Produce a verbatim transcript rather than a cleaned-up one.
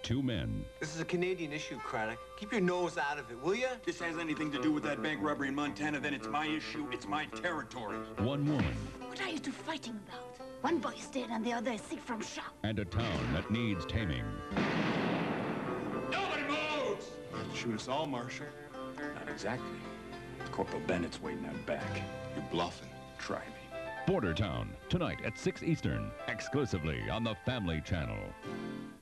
two men. This is a Canadian issue, Craddock. Keep your nose out of it, will ya? This has anything to do with that bank robbery in Montana, then it's my issue, it's my territory. One woman. What are you two fighting about? One boy is dead and the other is sick from shock. And a town that needs taming. Nobody moves! Shoot us all, Marshal. Not exactly. Corporal Bennett's waiting out back. You're bluffing. Try me. Bordertown, tonight at six Eastern, exclusively on the Family Channel.